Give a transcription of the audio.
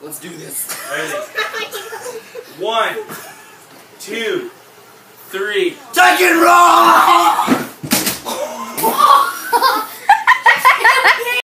Let's do this. Ready? 1, 2, 3. Take it wrong!